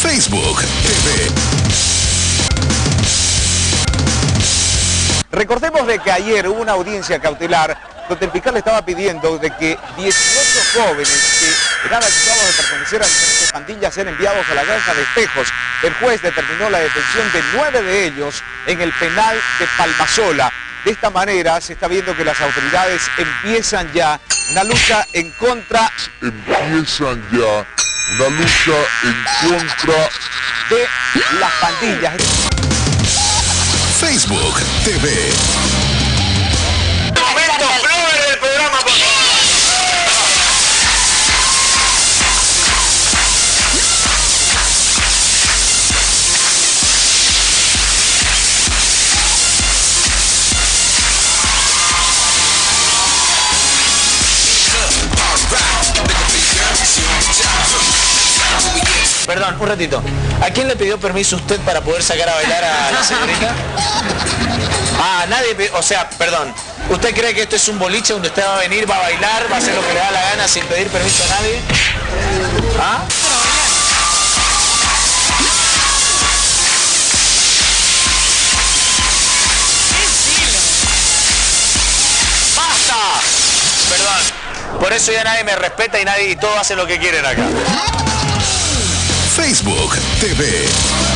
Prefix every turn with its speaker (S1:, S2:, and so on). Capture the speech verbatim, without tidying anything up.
S1: Facebook T V.
S2: Recordemos de que ayer hubo una audiencia cautelar donde el fiscal le estaba pidiendo de que dieciocho jóvenes que eran acusados de pertenecer a diferentes pandillas sean enviados a la granja de Espejos. El juez determinó la detención de nueve de ellos en el penal de Palmasola. De esta manera se está viendo que las autoridades empiezan ya una lucha en contra...
S3: Empiezan ya una lucha en contra
S2: de las pandillas.
S1: Facebook T V.
S2: Momento flor del programa, por favor.
S4: Perdón, un ratito. ¿A quién le pidió permiso usted para poder sacar a bailar a la señorita? Ah, nadie, o sea, perdón. ¿Usted cree que esto es un boliche donde usted va a venir, va a bailar, va a hacer lo que le da la gana sin pedir permiso a nadie? ¿Ah? ¡Basta! Perdón. Por eso ya nadie me respeta y nadie y todos hacen lo que quieren acá.
S1: Facebook T V.